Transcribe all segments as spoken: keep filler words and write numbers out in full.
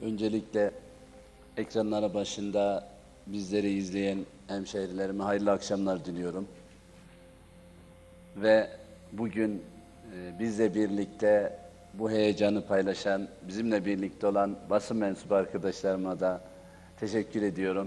Öncelikle ekranlara başında bizleri izleyen hemşehrilerime hayırlı akşamlar diliyorum. Ve bugün e, bizle birlikte bu heyecanı paylaşan, bizimle birlikte olan basın mensubu arkadaşlarıma da teşekkür ediyorum.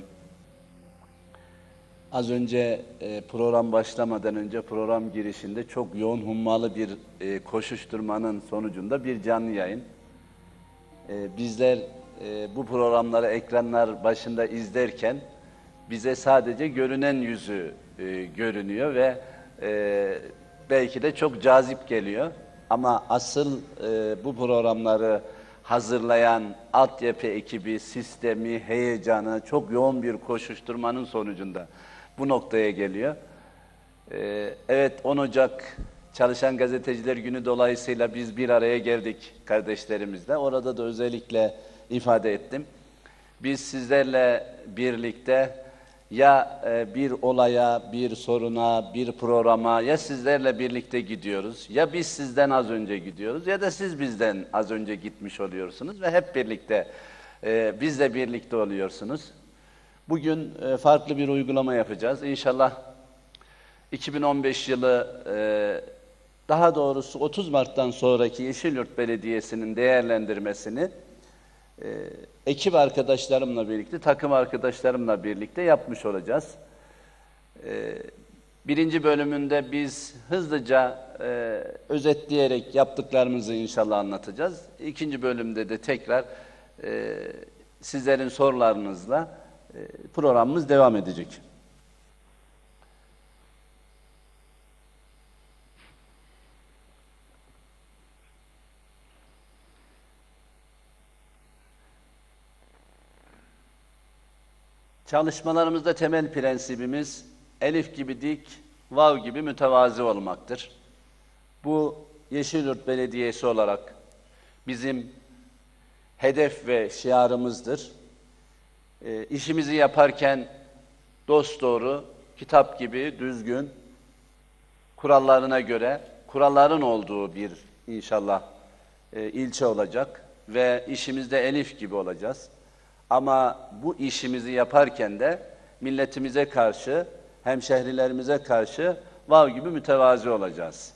Az önce e, program başlamadan önce program girişinde çok yoğun hummalı bir e, koşuşturmanın sonucunda bir canlı yayın. E, bizler e, bu programları ekranlar başında izlerken bize sadece görünen yüzü e, görünüyor ve e, belki de çok cazip geliyor. Ama asıl e, bu programları hazırlayan altyapı ekibi, sistemi, heyecanı, çok yoğun bir koşuşturmanın sonucunda bu noktaya geliyor. Ee, evet, on Ocak Çalışan Gazeteciler Günü dolayısıyla biz bir araya geldik kardeşlerimizle. Orada da özellikle ifade ettim. Biz sizlerle birlikte ya e, bir olaya, bir soruna, bir programa ya sizlerle birlikte gidiyoruz, ya biz sizden az önce gidiyoruz ya da siz bizden az önce gitmiş oluyorsunuz ve hep birlikte e, bizle birlikte oluyorsunuz. Bugün e, farklı bir uygulama yapacağız. İnşallah iki bin on beş yılı, e, daha doğrusu otuz Mart'tan sonraki Yeşilyurt Belediyesi'nin değerlendirmesini e, ekip arkadaşlarımla birlikte, takım arkadaşlarımla birlikte yapmış olacağız. E, birinci bölümünde biz hızlıca e, özetleyerek yaptıklarımızı inşallah anlatacağız. İkinci bölümde de tekrar e, sizlerin sorularınızla e, programımız devam edecek. Çalışmalarımızda temel prensibimiz elif gibi dik, vav gibi mütevazi olmaktır. Bu Yeşilyurt Belediyesi olarak bizim hedef ve şiarımızdır. E, işimizi yaparken dosdoğru, kitap gibi düzgün, kurallarına göre, kuralların olduğu bir inşallah e, ilçe olacak ve işimizde elif gibi olacağız. Ama bu işimizi yaparken de milletimize karşı, hemşehrilerimize karşı vav gibi mütevazi olacağız.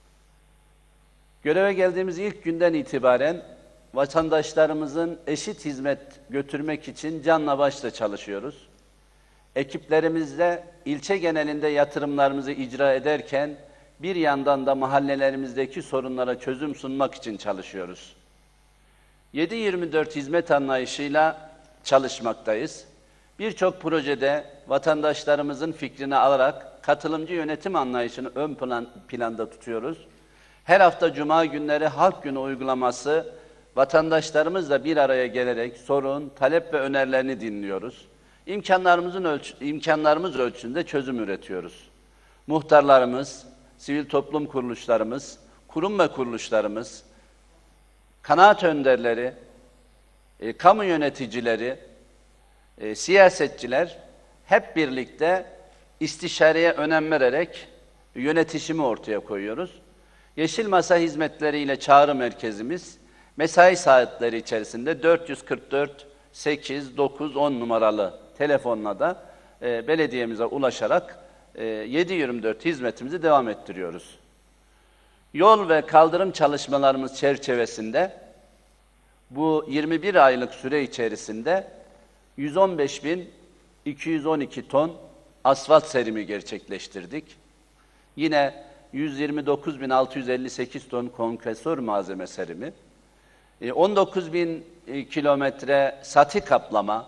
Göreve geldiğimiz ilk günden itibaren vatandaşlarımızın eşit hizmet götürmek için canla başla çalışıyoruz. Ekiplerimizle ilçe genelinde yatırımlarımızı icra ederken bir yandan da mahallelerimizdeki sorunlara çözüm sunmak için çalışıyoruz. yedi yirmi dört hizmet anlayışıyla çalışmaktayız. Birçok projede vatandaşlarımızın fikrini alarak katılımcı yönetim anlayışını ön plan, planda tutuyoruz. Her hafta Cuma günleri Halk Günü uygulaması vatandaşlarımızla bir araya gelerek sorun, talep ve önerilerini dinliyoruz. İmkanlarımızın ölç imkanlarımız ölçüsünde çözüm üretiyoruz. Muhtarlarımız, sivil toplum kuruluşlarımız, kurum ve kuruluşlarımız, kanaat önderleri, e, kamu yöneticileri, e, siyasetçiler hep birlikte istişareye önem vererek yönetişimi ortaya koyuyoruz. Yeşil Masa hizmetleriyle çağrı merkezimiz mesai saatleri içerisinde dört yüz kırk dört sekiz dokuz on numaralı telefonla da e, belediyemize ulaşarak e, yedi yirmi dört hizmetimizi devam ettiriyoruz. Yol ve kaldırım çalışmalarımız çerçevesinde bu yirmi bir aylık süre içerisinde yüz on beş bin iki yüz on iki ton asfalt serimi gerçekleştirdik. Yine yüz yirmi dokuz bin altı yüz elli sekiz ton kompresör malzeme serimi, on dokuz bin kilometre sati kaplama,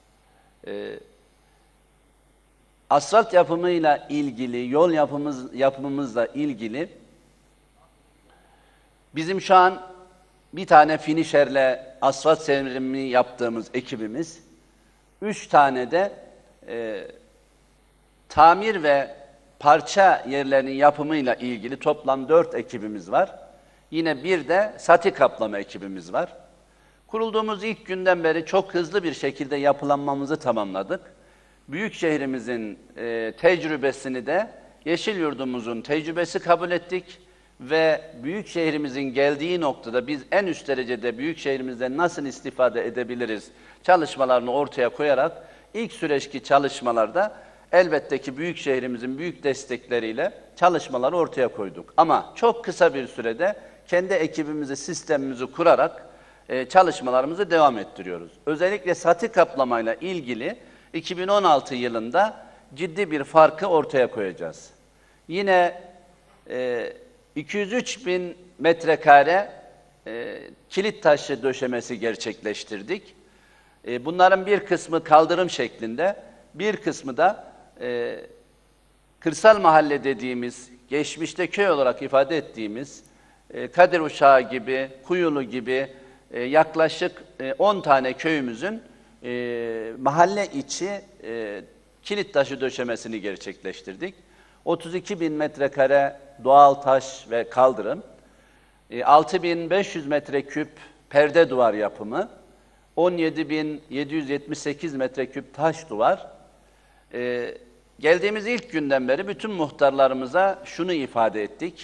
asfalt yapımıyla ilgili, yol yapımız, yapımımızla ilgili bizim şu an bir tane finişerle asfalt serimi yaptığımız ekibimiz, üç tane de e, tamir ve parça yerlerinin yapımıyla ilgili toplam dört ekibimiz var. Yine bir de sati kaplama ekibimiz var. Kurulduğumuz ilk günden beri çok hızlı bir şekilde yapılanmamızı tamamladık. Büyükşehirimizin e, tecrübesini de Yeşilyurt'umuzun tecrübesi kabul ettik ve büyük şehrimizin geldiği noktada biz en üst derecede büyük şehrimizden nasıl istifade edebiliriz çalışmalarını ortaya koyarak ilk süreçki çalışmalarda elbette ki büyük şehrimizin büyük destekleriyle çalışmaları ortaya koyduk. Ama çok kısa bir sürede kendi ekibimizi, sistemimizi kurarak e, çalışmalarımızı devam ettiriyoruz. Özellikle satı kaplamayla ilgili iki bin on altı yılında ciddi bir farkı ortaya koyacağız. Yine e, iki yüz üç bin metrekare e, kilit taşı döşemesi gerçekleştirdik. E, bunların bir kısmı kaldırım şeklinde, bir kısmı da e, kırsal mahalle dediğimiz, geçmişte köy olarak ifade ettiğimiz e, Kadir Uşağı gibi, Kuyulu gibi e, yaklaşık e, on tane köyümüzün e, mahalle içi e, kilit taşı döşemesini gerçekleştirdik. otuz iki bin metrekare doğal taş ve kaldırım, altı bin beş yüz metreküp perde duvar yapımı, on yedi bin yedi yüz yetmiş sekiz metreküp taş duvar. Ee, geldiğimiz ilk günden beri bütün muhtarlarımıza şunu ifade ettik.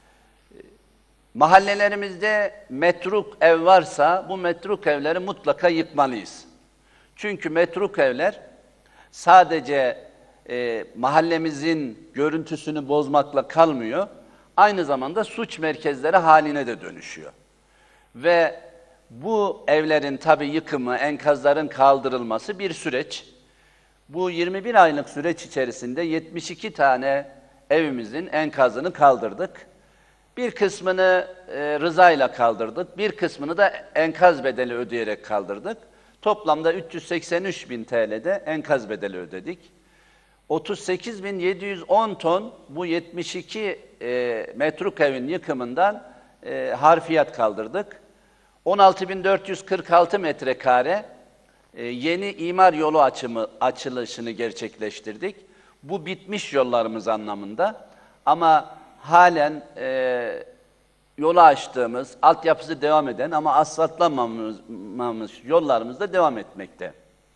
Mahallelerimizde metruk ev varsa bu metruk evleri mutlaka yıkmalıyız. Çünkü metruk evler sadece E, mahallemizin görüntüsünü bozmakla kalmıyor, aynı zamanda suç merkezleri haline de dönüşüyor. Ve bu evlerin tabii yıkımı, enkazların kaldırılması bir süreç. Bu yirmi bir aylık süreç içerisinde yetmiş iki tane evimizin enkazını kaldırdık. Bir kısmını e, rızayla kaldırdık, bir kısmını da enkaz bedeli ödeyerek kaldırdık. Toplamda üç yüz seksen üç bin T L'de enkaz bedeli ödedik. otuz sekiz bin yedi yüz on ton bu yetmiş iki e, metruk evin yıkımından e, harfiyat kaldırdık. on altı bin dört yüz kırk altı metrekare e, yeni imar yolu açımı, açılışını gerçekleştirdik. Bu bitmiş yollarımız anlamında ama halen e, yolu açtığımız, altyapısı devam eden ama asfaltlanmamış yollarımız da devam etmekte.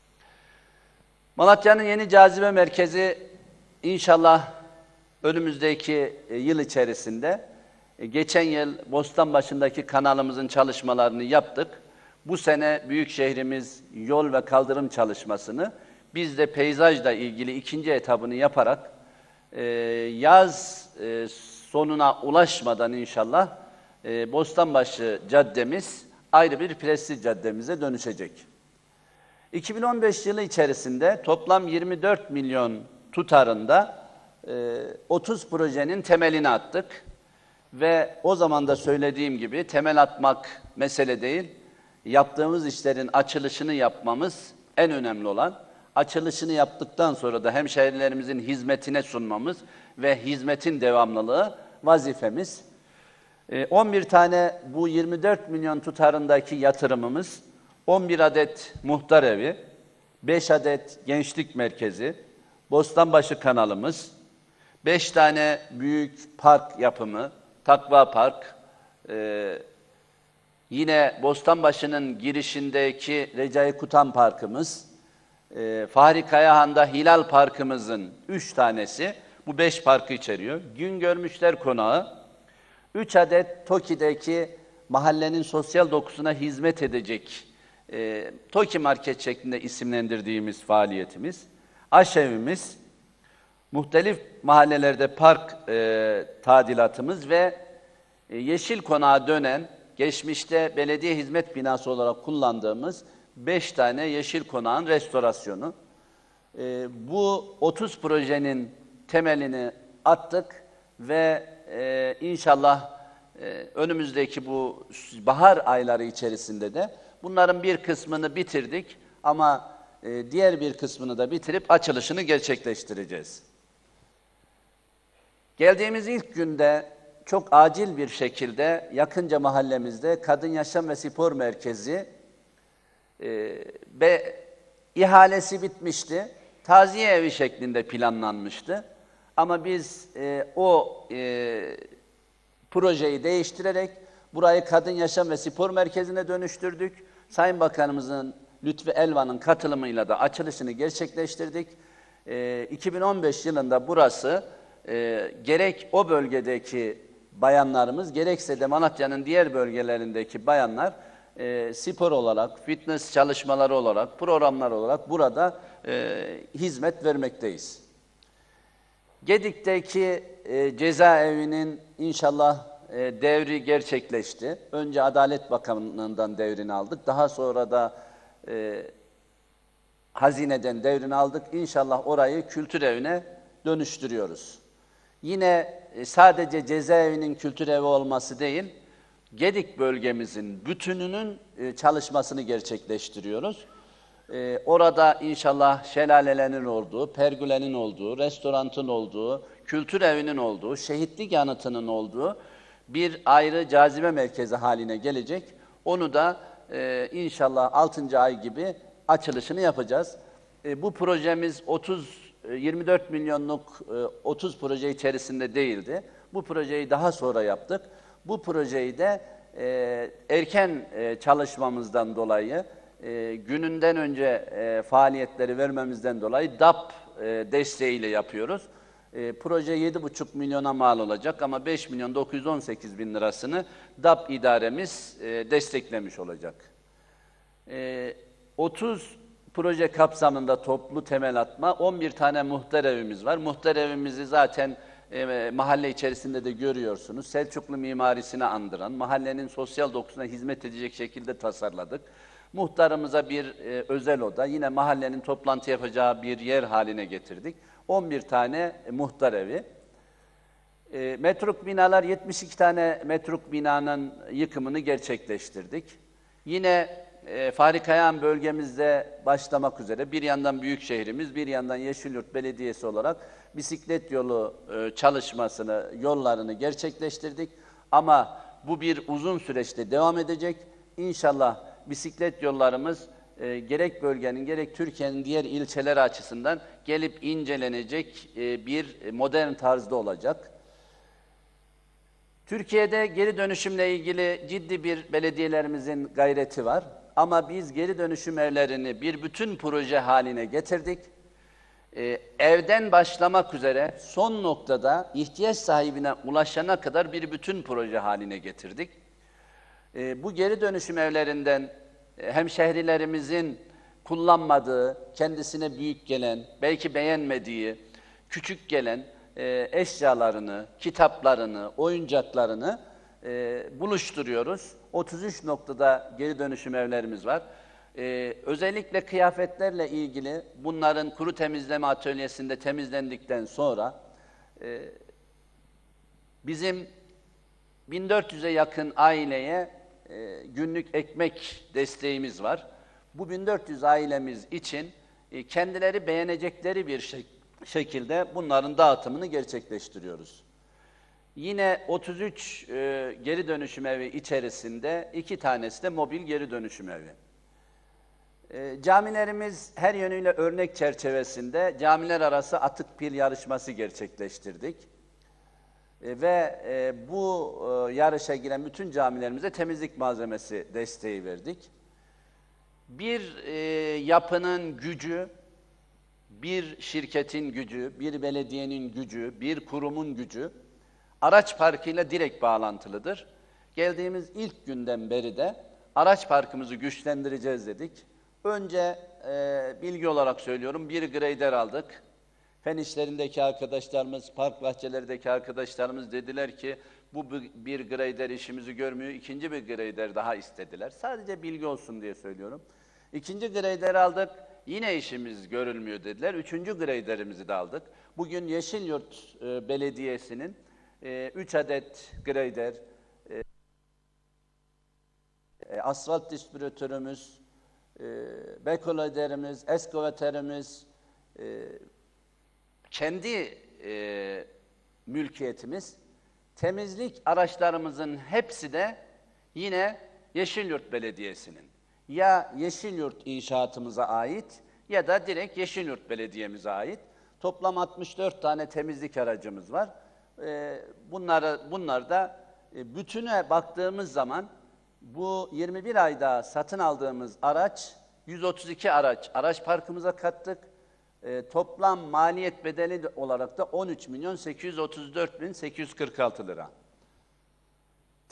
Malatya'nın yeni cazibe merkezi inşallah önümüzdeki yıl içerisinde, geçen yıl Bostanbaşı'ndaki kanalımızın çalışmalarını yaptık. Bu sene büyük şehrimiz yol ve kaldırım çalışmasını, biz de peyzajla ilgili ikinci etabını yaparak yaz sonuna ulaşmadan inşallah Bostanbaşı caddemiz ayrı bir prestij caddemize dönüşecek. iki bin on beş yılı içerisinde toplam yirmi dört milyon tutarında e, otuz projenin temelini attık. Ve o zaman da söylediğim gibi temel atmak mesele değil, yaptığımız işlerin açılışını yapmamız en önemli olan. Açılışını yaptıktan sonra da hemşehrilerimizin hizmetine sunmamız ve hizmetin devamlılığı vazifemiz. E, on bir tane bu yirmi dört milyon tutarındaki yatırımımız, on bir adet muhtar evi, beş adet gençlik merkezi, Bostanbaşı kanalımız, beş tane büyük park yapımı, Takva Park, e, yine Bostanbaşı'nın girişindeki Recai Kutan Parkımız, e, Fahri Kayahan'da Hilal Parkımızın üç tanesi, bu beş parkı içeriyor. Gün Görmüşler Konağı, üç adet TOKİ'deki mahallenin sosyal dokusuna hizmet edecek E, TOKİ Market şeklinde isimlendirdiğimiz faaliyetimiz, aşevimiz, muhtelif mahallelerde park e, tadilatımız ve e, Yeşil Konağa dönen, geçmişte belediye hizmet binası olarak kullandığımız beş tane Yeşil Konağın restorasyonu. E, bu otuz projenin temelini attık ve e, inşallah e, önümüzdeki bu bahar ayları içerisinde de bunların bir kısmını bitirdik ama e, diğer bir kısmını da bitirip açılışını gerçekleştireceğiz. Geldiğimiz ilk günde çok acil bir şekilde yakınca mahallemizde Kadın Yaşam ve Spor Merkezi e, ve ihalesi bitmişti. Taziye evi şeklinde planlanmıştı. Ama biz e, o e, projeyi değiştirerek burayı Kadın Yaşam ve Spor Merkezi'ne dönüştürdük. Sayın Bakanımızın Lütfi Elvan'ın katılımıyla da açılışını gerçekleştirdik. E, iki bin on beş yılında burası e, gerek o bölgedeki bayanlarımız, gerekse de Malatya'nın diğer bölgelerindeki bayanlar e, spor olarak, fitness çalışmaları olarak, programlar olarak burada e, hizmet vermekteyiz. Gedik'teki e, cezaevinin inşallah e, devri gerçekleşti. Önce Adalet Bakanlığı'ndan devrini aldık. Daha sonra da e, Hazine'den devrini aldık. İnşallah orayı kültür evine dönüştürüyoruz. Yine e, sadece cezaevinin kültür evi olması değil, Gedik bölgemizin bütününün e, çalışmasını gerçekleştiriyoruz. Ee, orada inşallah şelalelerin olduğu, pergülenin olduğu, restorantın olduğu, kültür evinin olduğu, şehitlik anıtının olduğu bir ayrı cazibe merkezi haline gelecek. Onu da e, inşallah altıncı ay gibi açılışını yapacağız. E, bu projemiz otuz yirmi dört milyonluk e, otuz proje içerisinde değildi. Bu projeyi daha sonra yaptık. Bu projeyi de e, erken e, çalışmamızdan dolayı, E, gününden önce e, faaliyetleri vermemizden dolayı D A P e, desteğiyle yapıyoruz. E, proje yedi buçuk milyona mal olacak ama beş milyon dokuz yüz on sekiz bin lirasını D A P idaremiz e, desteklemiş olacak. E, otuz proje kapsamında toplu temel atma, on bir tane muhtar evimiz var. Muhtar evimizi zaten e, mahalle içerisinde de görüyorsunuz. Selçuklu mimarisini andıran, mahallenin sosyal dokusuna hizmet edecek şekilde tasarladık. Muhtarımıza bir e, özel oda, yine mahallenin toplantı yapacağı bir yer haline getirdik. on bir tane e, muhtar evi. E, metruk binalar, yetmiş iki tane metruk binanın yıkımını gerçekleştirdik. Yine e, Fahri Kayahan bölgemizde başlamak üzere bir yandan büyük şehrimiz, bir yandan Yeşilyurt Belediyesi olarak bisiklet yolu e, çalışmasını, yollarını gerçekleştirdik. Ama bu bir uzun süreçte devam edecek. İnşallah bisiklet yollarımız e, gerek bölgenin gerek Türkiye'nin diğer ilçeleri açısından gelip incelenecek e, bir modern tarzda olacak. Türkiye'de geri dönüşümle ilgili ciddi bir belediyelerimizin gayreti var. Ama biz geri dönüşüm evlerini bir bütün proje haline getirdik. E, evden başlamak üzere son noktada ihtiyaç sahibine ulaşana kadar bir bütün proje haline getirdik. E, bu geri dönüşüm evlerinden e, hemşehrilerimizin kullanmadığı, kendisine büyük gelen, belki beğenmediği, küçük gelen e, eşyalarını, kitaplarını, oyuncaklarını e, buluşturuyoruz. otuz üç noktada geri dönüşüm evlerimiz var. E, özellikle kıyafetlerle ilgili bunların kuru temizleme atölyesinde temizlendikten sonra e, bizim bin dört yüze yakın aileye e, günlük ekmek desteğimiz var. Bu bin dört yüz ailemiz için e, kendileri beğenecekleri bir şek şekilde bunların dağıtımını gerçekleştiriyoruz. Yine otuz üç e, geri dönüşüm evi içerisinde iki tanesi de mobil geri dönüşüm evi. E, camilerimiz her yönüyle örnek çerçevesinde camiler arası atık pil yarışması gerçekleştirdik. Ve e, bu e, yarışa giren bütün camilerimize temizlik malzemesi desteği verdik. Bir e, yapının gücü, bir şirketin gücü, bir belediyenin gücü, bir kurumun gücü araç parkıyla direkt bağlantılıdır. Geldiğimiz ilk günden beri de araç parkımızı güçlendireceğiz dedik. Önce e, bilgi olarak söylüyorum, bir grader aldık. Fen işlerindeki arkadaşlarımız, park bahçelerdeki arkadaşlarımız dediler ki bu bir grader işimizi görmüyor, ikinci bir grader daha istediler. Sadece bilgi olsun diye söylüyorum. İkinci grader aldık, yine işimiz görülmüyor dediler. Üçüncü graderimizi de aldık. Bugün Yeşilyurt e, Belediyesi'nin e, üç adet grader, e, e, asfalt distribütörümüz, e, bekoladerimiz, eskovaterimiz, e, kendi e, mülkiyetimiz, temizlik araçlarımızın hepsi de yine Yeşilyurt Belediyesi'nin. Ya Yeşilyurt inşaatımıza ait ya da direkt Yeşilyurt Belediye'mize ait. Toplam altmış dört tane temizlik aracımız var. E, bunları, bunlar da e, bütüne baktığımız zaman bu yirmi bir ayda satın aldığımız araç, yüz otuz iki araç araç parkımıza kattık. E, toplam maliyet bedeli olarak da on üç milyon sekiz yüz otuz dört bin sekiz yüz kırk altı lira.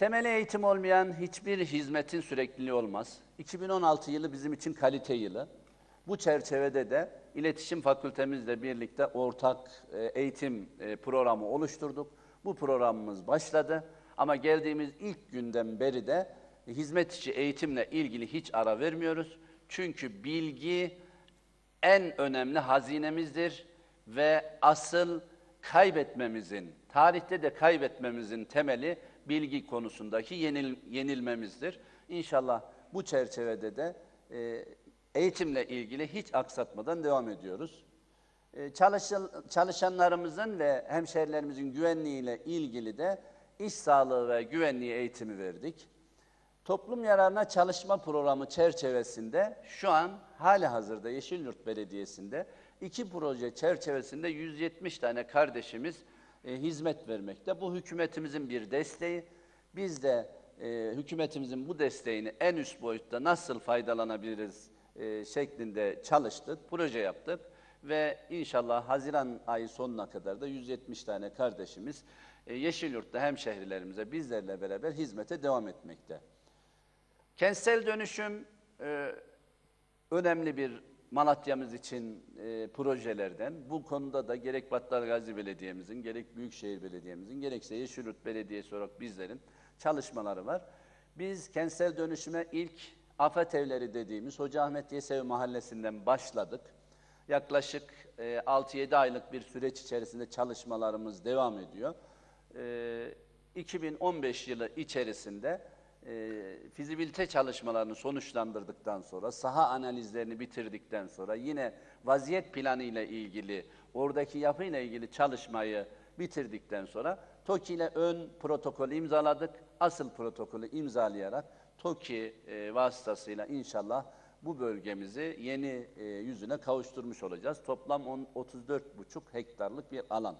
Temeli eğitim olmayan hiçbir hizmetin sürekliliği olmaz. iki bin on altı yılı bizim için kalite yılı. Bu çerçevede de İletişim Fakültemizle birlikte ortak eğitim programı oluşturduk. Bu programımız başladı ama geldiğimiz ilk günden beri de hizmet içi eğitimle ilgili hiç ara vermiyoruz. Çünkü bilgi en önemli hazinemizdir ve asıl kaybetmemizin, tarihte de kaybetmemizin temeli bilgi konusundaki yenil, yenilmemizdir. İnşallah bu çerçevede de e, eğitimle ilgili hiç aksatmadan devam ediyoruz. E, çalışan, çalışanlarımızın ve hemşehrilerimizin güvenliğiyle ilgili de iş sağlığı ve güvenliği eğitimi verdik. Toplum yararına çalışma programı çerçevesinde şu an halihazırda Yeşilyurt Belediyesi'nde iki proje çerçevesinde yüz yetmiş tane kardeşimiz e, hizmet vermekte. Bu hükümetimizin bir desteği. Biz de e, hükümetimizin bu desteğini en üst boyutta nasıl faydalanabiliriz e, şeklinde çalıştık, proje yaptık ve inşallah Haziran ayı sonuna kadar da yüz yetmiş tane kardeşimiz e, Yeşilyurt'ta hemşehrilerimize bizlerle beraber hizmete devam etmekte. Kentsel dönüşüm e, önemli bir Malatya'mız için e, projelerden. Bu konuda da gerek Battalgazi Belediye'mizin, gerek Büyükşehir Belediye'mizin, gerekse Yeşilyurt Belediyesi olarak bizlerin çalışmaları var. Biz kentsel dönüşüme ilk afet evleri dediğimiz Hoca Ahmet Yesevi Mahallesi'nden başladık. Yaklaşık e, altı yedi aylık bir süreç içerisinde çalışmalarımız devam ediyor. E, iki bin on beş yılı içerisinde e, fizibilite çalışmalarını sonuçlandırdıktan sonra, saha analizlerini bitirdikten sonra, yine vaziyet planı ile ilgili, oradaki yapı ile ilgili çalışmayı bitirdikten sonra TOKİ ile ön protokolü imzaladık. Asıl protokolü imzalayarak TOKİ e, vasıtasıyla inşallah bu bölgemizi yeni e, yüzüne kavuşturmuş olacağız. Toplam otuz dört buçuk hektarlık bir alan.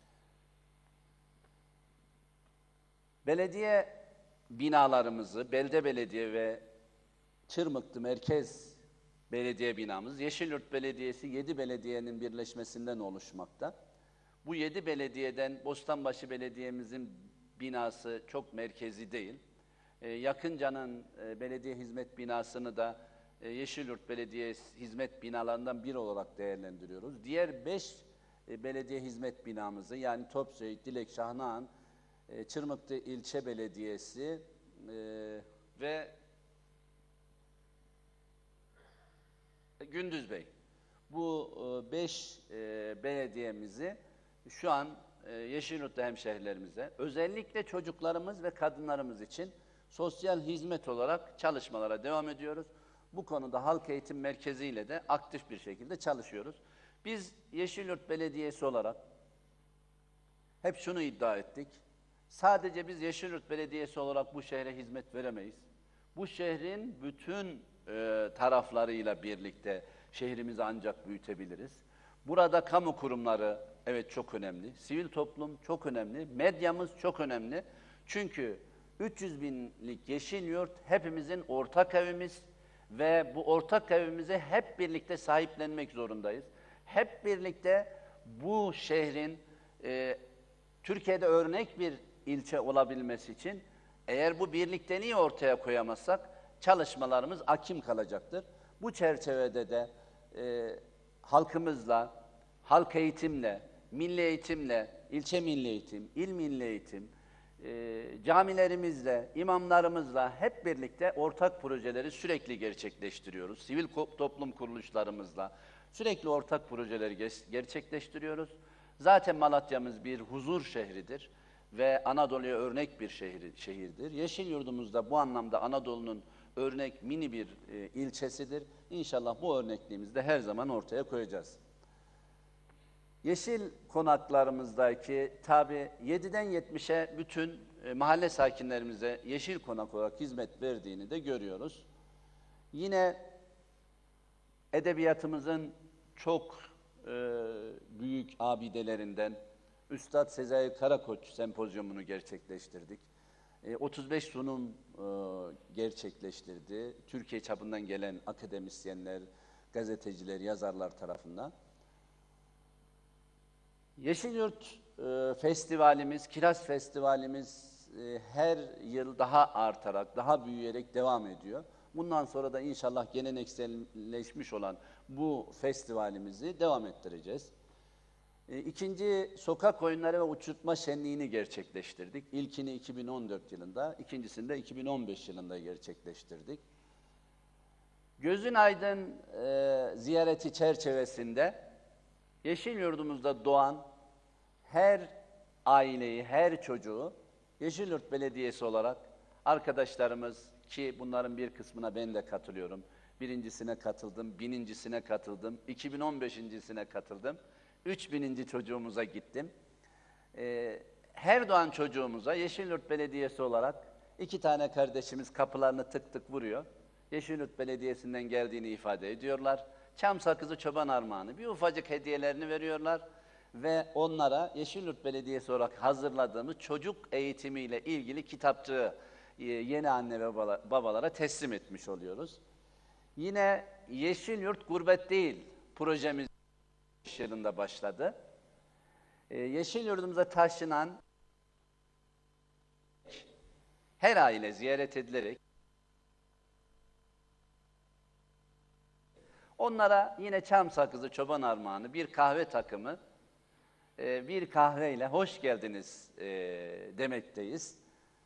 Belediye binalarımızı, Belde Belediye ve Çırmıklı Merkez Belediye binamız, Yeşilyurt Belediyesi yedi belediyenin birleşmesinden oluşmakta. Bu yedi belediyeden Bostanbaşı Belediye'mizin binası çok merkezi değil. Ee, Yakınca'nın e, belediye hizmet binasını da e, Yeşilyurt Belediye hizmet binalarından biri olarak değerlendiriyoruz. Diğer beş e, belediye hizmet binamızı, yani Topsöğüt, Dilek, Şahnağan, e, Çırmıklı İlçe Belediyesi e, ve Gündüzbey. Bu e, beş e, belediyemizi şu an e, Yeşilyurt'ta hemşehrilerimize, özellikle çocuklarımız ve kadınlarımız için sosyal hizmet olarak çalışmalara devam ediyoruz. Bu konuda Halk Eğitim Merkezi ile de aktif bir şekilde çalışıyoruz. Biz Yeşilyurt Belediyesi olarak hep şunu iddia ettik. Sadece biz Yeşilyurt Belediyesi olarak bu şehre hizmet veremeyiz. Bu şehrin bütün e, taraflarıyla birlikte şehrimizi ancak büyütebiliriz. Burada kamu kurumları evet çok önemli, sivil toplum çok önemli, medyamız çok önemli. Çünkü üç yüz binlik Yeşilyurt hepimizin ortak evimiz ve bu ortak evimize hep birlikte sahiplenmek zorundayız. Hep birlikte bu şehrin e, Türkiye'de örnek bir ilçe olabilmesi için eğer bu birlikteliği ortaya koyamazsak çalışmalarımız akim kalacaktır. Bu çerçevede de e, halkımızla, halk eğitimle, milli eğitimle, ilçe milli eğitim, il milli eğitim, e, camilerimizle, imamlarımızla hep birlikte ortak projeleri sürekli gerçekleştiriyoruz. Sivil toplum kuruluşlarımızla sürekli ortak projeleri gerçekleştiriyoruz. Zaten Malatya'mız bir huzur şehridir ve Anadolu'ya örnek bir şehir, şehirdir. Yeşilyurt'umuz da bu anlamda Anadolu'nun örnek mini bir e, ilçesidir. İnşallah bu örnekliğimizi de her zaman ortaya koyacağız. Yeşil konaklarımızdaki tabi yediden yetmişe bütün e, mahalle sakinlerimize yeşil konak olarak hizmet verdiğini de görüyoruz. Yine edebiyatımızın çok e, büyük abidelerinden Üstad Sezai Karakoç sempozyumunu gerçekleştirdik. E, otuz beş sunum e, gerçekleştirdi. Türkiye çapından gelen akademisyenler, gazeteciler, yazarlar tarafından. Yeşilyurt e, Festivalimiz, Kiraz Festivalimiz e, her yıl daha artarak, daha büyüyerek devam ediyor. Bundan sonra da inşallah gelenekselleşmiş olan bu festivalimizi devam ettireceğiz. E, İkinci sokak oyunları ve uçurtma şenliğini gerçekleştirdik. İlkini iki bin on dört yılında, ikincisini de iki bin on beş yılında gerçekleştirdik. Gözün Aydın e, ziyareti çerçevesinde Yeşilyurt'umuzda doğan her aileyi, her çocuğu Yeşilyurt Belediyesi olarak arkadaşlarımız, ki bunların bir kısmına ben de katılıyorum. Birincisine katıldım, binincisine katıldım, iki bin on beşincisine katıldım. Üç bininci çocuğumuza gittim. Ee, her doğan çocuğumuza Yeşilyurt Belediyesi olarak iki tane kardeşimiz kapılarını tık tık vuruyor. Yeşilyurt Belediyesi'nden geldiğini ifade ediyorlar. Çam sakızı, çoban armağanı, bir ufacık hediyelerini veriyorlar ve onlara Yeşilyurt Belediyesi olarak hazırladığımız çocuk eğitimiyle ilgili kitapçığı e, yeni anne ve babalara teslim etmiş oluyoruz. Yine Yeşilyurt Gurbet Değil projemiz yılında başladı. Ee, Yeşilyurt'umuza taşınan her aile ziyaret edilerek onlara yine çam sakızı, çoban armağanı, bir kahve takımı, e, bir kahveyle hoş geldiniz e, demekteyiz.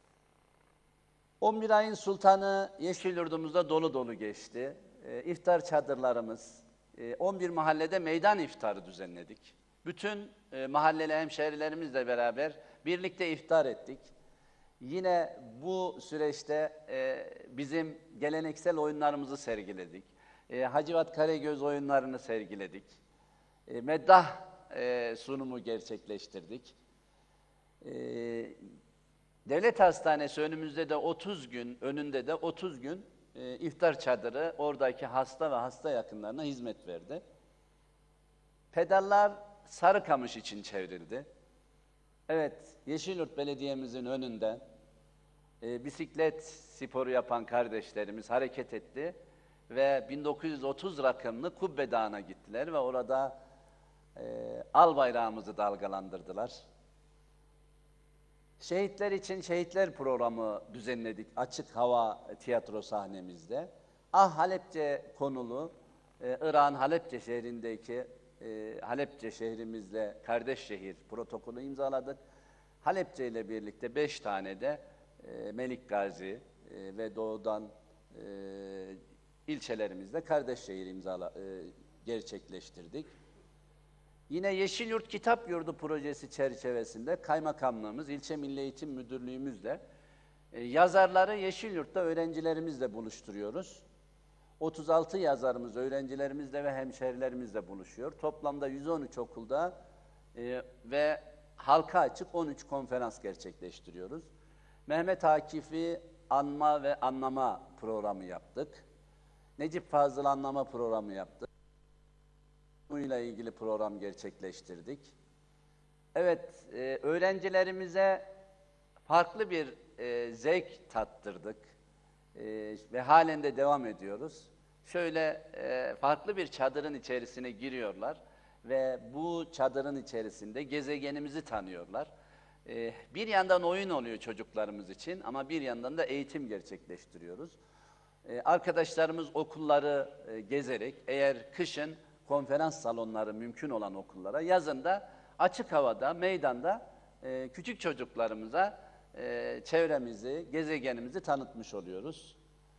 on bir ayın sultanı Yeşilyurt'umuzda dolu dolu geçti. E, iftar çadırlarımız, e, on bir mahallede meydan iftarı düzenledik. Bütün e, mahalleli hemşehrilerimizle beraber birlikte iftar ettik. Yine bu süreçte e, bizim geleneksel oyunlarımızı sergiledik. E, Hacivat Karagöz oyunlarını sergiledik. E, meddah e, sunumu gerçekleştirdik. E, Devlet Hastanesi önümüzde de otuz gün, önünde de otuz gün e, iftar çadırı oradaki hasta ve hasta yakınlarına hizmet verdi. Pedallar Sarıkamış için çevrildi. Evet, Yeşilyurt Belediye'mizin önünden e, bisiklet sporu yapan kardeşlerimiz hareket etti ve bin dokuz yüz otuz rakımlı Kubbe Dağı'na gittiler ve orada e, al bayrağımızı dalgalandırdılar. Şehitler için Şehitler programı düzenledik açık hava tiyatro sahnemizde. Ah Halepçe konulu, e, Irak'ın Halepçe şehrindeki e, Halepçe şehrimizle kardeş şehir protokolü imzaladık. Halepçe ile birlikte beş tane de e, Melik Gazi e, ve doğudan e, ilçelerimizde kardeş şehir imzala, e, gerçekleştirdik. Yine Yeşilyurt Kitap Yurdu projesi çerçevesinde kaymakamlığımız, ilçe Milli Eğitim Müdürlüğümüzle e, yazarları Yeşilyurt'ta öğrencilerimizle buluşturuyoruz. otuz altı yazarımız öğrencilerimizle ve hemşehrilerimizle buluşuyor. Toplamda yüz on üç okulda e, ve halka açık on üç konferans gerçekleştiriyoruz. Mehmet Akif'i anma ve anlama programı yaptık. Necip Fazıl anlama programı yaptık. Bununla ilgili program gerçekleştirdik. Evet, e, öğrencilerimize farklı bir e, zevk tattırdık e, ve halen de devam ediyoruz. Şöyle e, farklı bir çadırın içerisine giriyorlar ve bu çadırın içerisinde gezegenimizi tanıyorlar. E, bir yandan oyun oluyor çocuklarımız için ama bir yandan da eğitim gerçekleştiriyoruz. E, arkadaşlarımız okulları e, gezerek, eğer kışın konferans salonları mümkün olan okullara, yazın da açık havada, meydanda e, küçük çocuklarımıza e, çevremizi, gezegenimizi tanıtmış oluyoruz.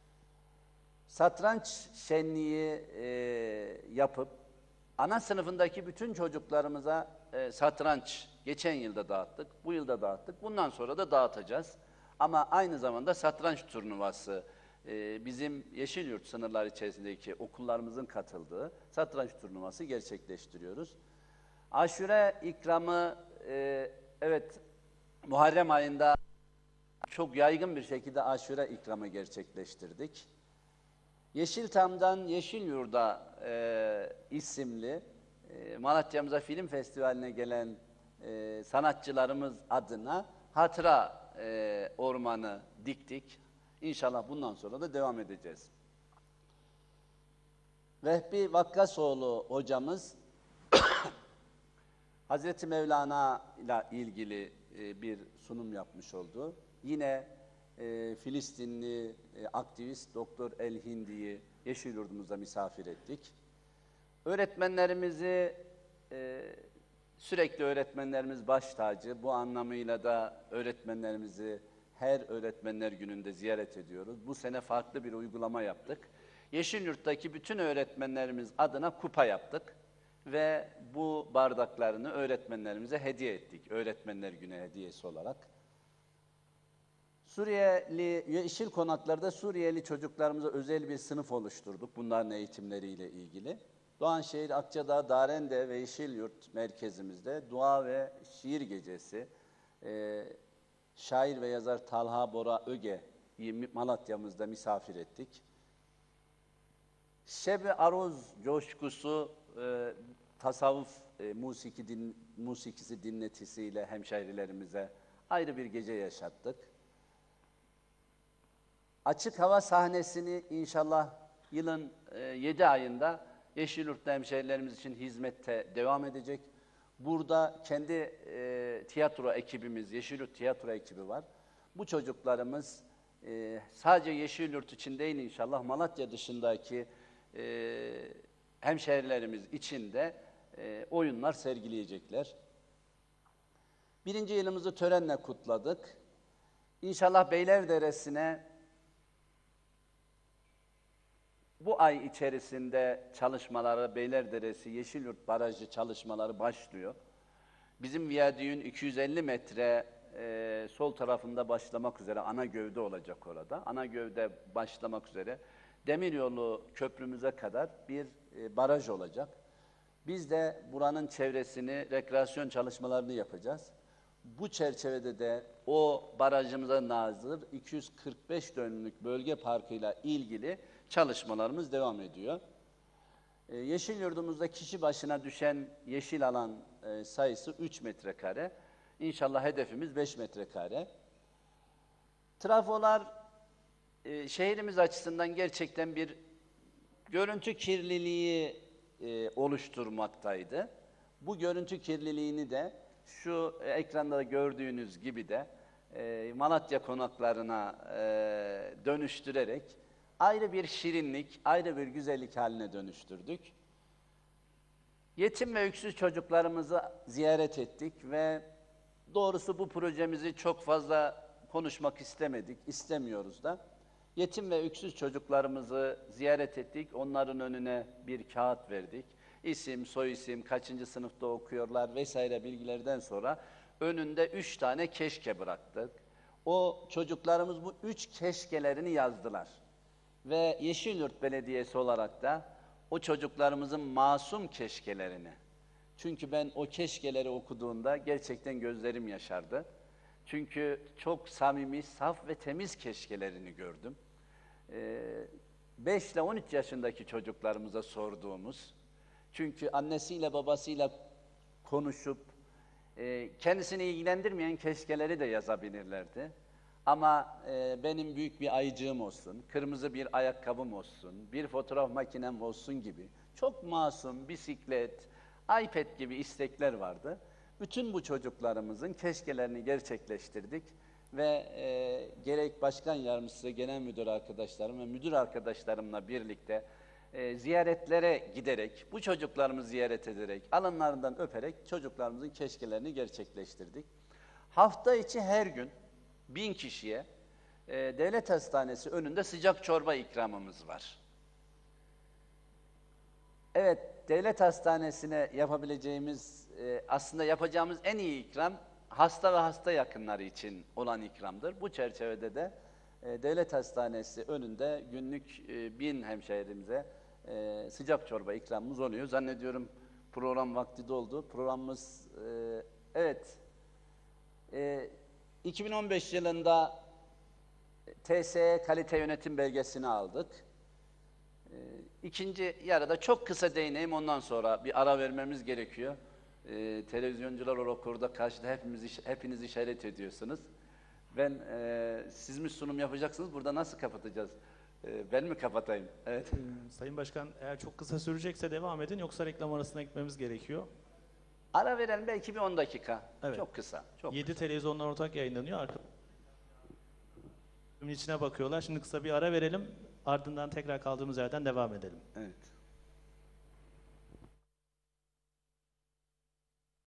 Satranç şenliği e, yapıp ana sınıfındaki bütün çocuklarımıza e, satranç geçen yılda dağıttık, bu yılda dağıttık, bundan sonra da dağıtacağız. Ama aynı zamanda satranç turnuvası, e, bizim Yeşilyurt sınırları içerisindeki okullarımızın katıldığı satranç turnuvası gerçekleştiriyoruz. Aşure ikramı, e, evet Muharrem ayında çok yaygın bir şekilde aşure ikramı gerçekleştirdik. Yeşiltam'dan Yeşilyurt'a e, isimli e, Malatya'mıza film festivaline gelen e, sanatçılarımız adına hatıra e, ormanı diktik. İnşallah bundan sonra da devam edeceğiz. Vehbi Vakkasoğlu hocamız Hazreti Mevlana ile ilgili e, bir sunum yapmış oldu. Yine e, Filistinli e, aktivist Doktor El Hindi'yi Yeşilyurt'umuzda misafir ettik. Öğretmenlerimizi e, sürekli öğretmenlerimiz baş tacı. Bu anlamıyla da öğretmenlerimizi her öğretmenler gününde ziyaret ediyoruz. Bu sene farklı bir uygulama yaptık. Yeşilyurt'taki bütün öğretmenlerimiz adına kupa yaptık ve bu bardaklarını öğretmenlerimize hediye ettik. Öğretmenler Günü hediyesi olarak. Suriyeli yeşil konaklarda Suriyeli çocuklarımıza özel bir sınıf oluşturduk bunların eğitimleriyle ilgili. Doğanşehir, Akçadağ, Darende ve Yeşilyurt merkezimizde dua ve şiir gecesi, e, şair ve yazar Talha Bora Öge'yi Malatya'mızda misafir ettik. Şeb-i Aruz coşkusu, e, tasavvuf e, musiki din, musikisi dinletisiyle hemşehrilerimize ayrı bir gece yaşattık. Açık hava sahnesini inşallah yılın e, yedi ayında Yeşilyurt'ta hemşehrilerimiz için hizmette devam edecek. Burada kendi e, tiyatro ekibimiz, Yeşilyurt tiyatro ekibi var. Bu çocuklarımız e, sadece Yeşilyurt için değil inşallah Malatya dışındaki e, hemşehrilerimiz için de e, oyunlar sergileyecekler. Birinci yılımızı törenle kutladık. İnşallah Beylerderesi'ne bu ay içerisinde çalışmaları, Beylerderesi Yeşilyurt Barajı çalışmaları başlıyor. Bizim viyadüğün iki yüz elli metre e, sol tarafında başlamak üzere ana gövde olacak orada. Ana gövde başlamak üzere demiryolu köprümüze kadar bir e, baraj olacak. Biz de buranın çevresini, rekreasyon çalışmalarını yapacağız. Bu çerçevede de o barajımıza nazır iki yüz kırk beş dönümlük bölge parkıyla ilgili çalışmalarımız devam ediyor. Ee, Yeşilyurt'umuzda kişi başına düşen yeşil alan e, sayısı üç metrekare. İnşallah hedefimiz beş metrekare. Trafolar e, şehrimiz açısından gerçekten bir görüntü kirliliği e, oluşturmaktaydı. Bu görüntü kirliliğini de şu e, ekranda gördüğünüz gibi de e, Malatya konaklarına e, dönüştürerek ayrı bir şirinlik, ayrı bir güzellik haline dönüştürdük. Yetim ve öksüz çocuklarımızı ziyaret ettik ve doğrusu bu projemizi çok fazla konuşmak istemedik, istemiyoruz da. Yetim ve öksüz çocuklarımızı ziyaret ettik, onların önüne bir kağıt verdik. İsim, soyisim, kaçıncı sınıfta okuyorlar vesaire bilgilerden sonra önünde üç tane keşke bıraktık. O çocuklarımız bu üç keşkelerini yazdılar. Ve Yeşilyurt Belediyesi olarak da o çocuklarımızın masum keşkelerini, çünkü ben o keşkeleri okuduğumda gerçekten gözlerim yaşardı. Çünkü çok samimi, saf ve temiz keşkelerini gördüm. beş ile on üç yaşındaki çocuklarımıza sorduğumuz, çünkü annesiyle babasıyla konuşup e, kendisini ilgilendirmeyen keşkeleri de yazabilirlerdi. Ama e, benim büyük bir ayıcığım olsun, kırmızı bir ayakkabım olsun, bir fotoğraf makinem olsun gibi çok masum, bisiklet, iPad gibi istekler vardı. Bütün bu çocuklarımızın keşkelerini gerçekleştirdik ve e, gerek başkan yardımcısı, genel müdür arkadaşlarım ve müdür arkadaşlarımla birlikte e, ziyaretlere giderek, bu çocuklarımızı ziyaret ederek, alınlarından öperek çocuklarımızın keşkelerini gerçekleştirdik. Hafta içi her gün bin kişiye e, devlet hastanesi önünde sıcak çorba ikramımız var. Evet, devlet hastanesine yapabileceğimiz, e, aslında yapacağımız en iyi ikram, hasta ve hasta yakınları için olan ikramdır. Bu çerçevede de e, devlet hastanesi önünde günlük e, bin hemşehrimize e, sıcak çorba ikramımız oluyor. Zannediyorum program vakti doldu. Programımız, e, evet, e, iki bin on beş yılında T S E kalite yönetim belgesini aldık. E, ikinci yarıda çok kısa değineyim, ondan sonra bir ara vermemiz gerekiyor. Ee, televizyoncular olarak orada karşıda hepimiz, hepiniz işaret ediyorsunuz. Ben, e, siz mi sunum yapacaksınız, burada nasıl kapatacağız? E, ben mi kapatayım? Evet. Ee, Sayın Başkan, eğer çok kısa sürecekse devam edin, yoksa reklam arasına gitmemiz gerekiyor. Ara verelim belki bir on dakika. Evet. Çok kısa. Çok yedi kısa. televizyonlar ortak yayınlanıyor. Arka... içine bakıyorlar. Şimdi kısa bir ara verelim. Ardından tekrar kaldığımız yerden devam edelim. Evet.